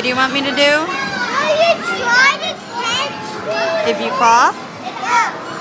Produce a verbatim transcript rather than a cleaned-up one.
do you want me to do? Will you try to catch me? If you fall? Yeah.